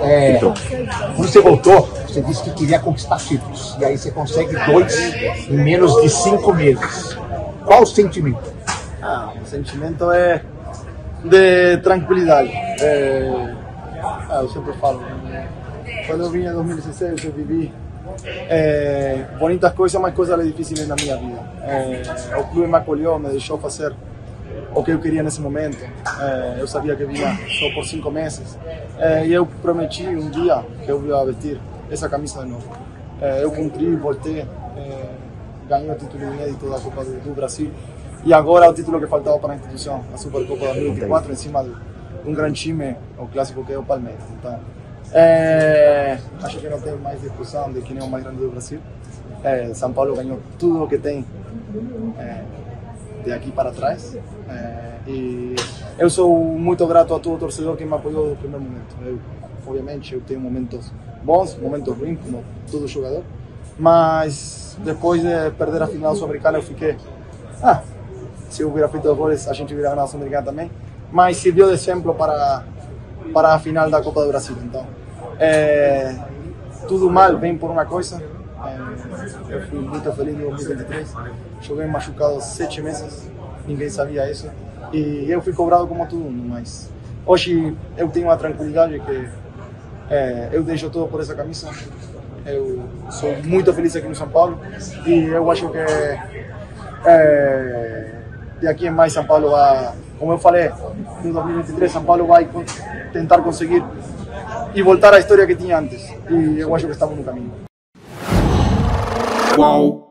Quando você voltou, você disse que queria conquistar títulos. E aí você consegue 2 em menos de 5 meses. Qual o sentimento? O sentimento é de tranquilidade. Eu sempre falo, quando eu vim em 2016 eu vivi bonitas coisas, mas coisas difíceis na minha vida. O clube me acolheu, me deixou fazer o que eu queria nesse momento. Eu sabia que vinha só por 5 meses e eu prometi um dia que eu ia vestir essa camisa de novo. Eu cumpri, voltei, ganhei o título inédito da Copa do Brasil e agora o título que faltava para a instituição, a Supercopa 2024, em cima de um grande time, o clássico que é o Palmeiras. Então, acho que não tem mais discussão de quem é o mais grande do Brasil. São Paulo ganhou tudo o que tem de aqui para trás. E eu sou muito grato a todo torcedor que me apoiou no primeiro momento. Obviamente, eu tenho momentos bons, momentos ruins, como todo jogador, mas depois de perder a final sul-americana, eu fiquei. Se eu hubiera feito os goles, a gente hubiera ganado a Sul-Americana também, mas serviu de exemplo para a final da Copa do Brasil. Então, tudo mal vem por uma coisa. Eu fui muito feliz em 2023, joguei machucado 7 meses, ninguém sabia isso, e eu fui cobrado como todo mundo, mas hoje eu tenho a tranquilidade que eu deixo tudo por essa camisa. Eu sou muito feliz aqui no São Paulo e eu acho que de aqui em mais São Paulo vai, como eu falei, em 2023 São Paulo vai tentar conseguir e voltar à história que tinha antes, e eu acho que estamos no caminho. Wow.